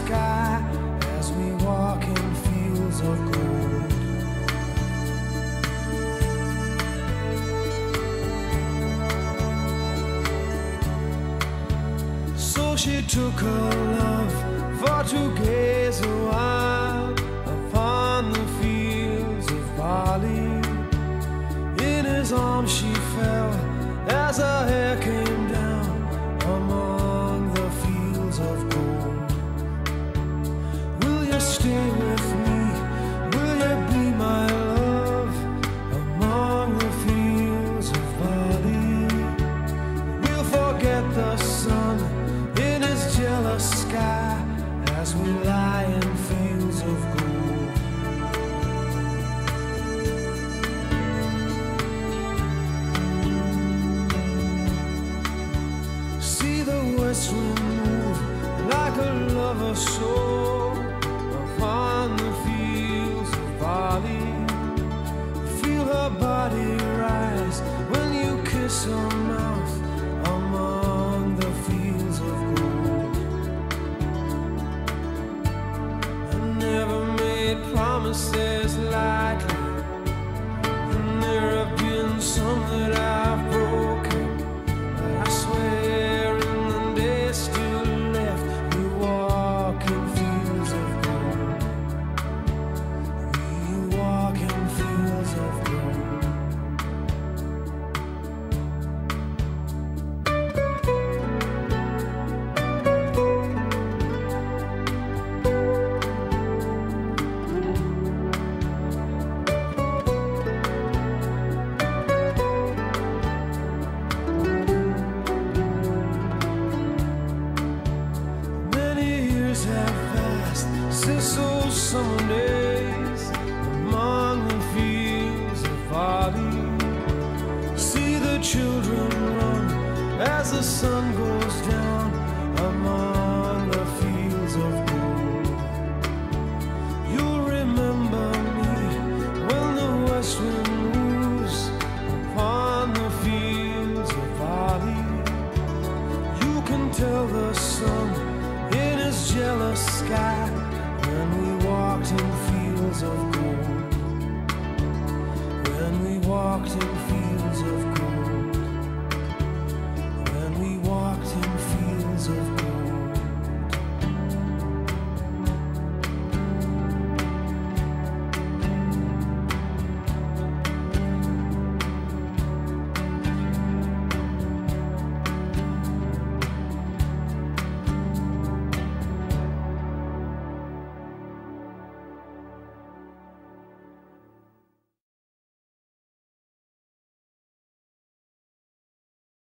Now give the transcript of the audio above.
sky as we walk in fields of gold. So she took her love for to gaze a while upon the fields of barley. In his arms she fell as her hair came down among the fields of gold. Will you stay with me? Will you be my love among the fields of barley? We'll forget the sun in his jealous sky as we lie in fields of gold. See the west wind move like a lover's soul upon the fields of barley. Feel her body rise when you kiss her mouth among the fields of gold. I never made promises lightly, and there have been some that I've broken, but I swear in the days still left we walk in fields of gold. We walk in fields of gold. Have passed since those summer days among the fields of barley. See the children run as the sun goes down among the fields of gold. You'll remember me when the west wind moves upon the fields of barley. You can tell the sun in his jealous sky when we walked in fields of gold. When we walked in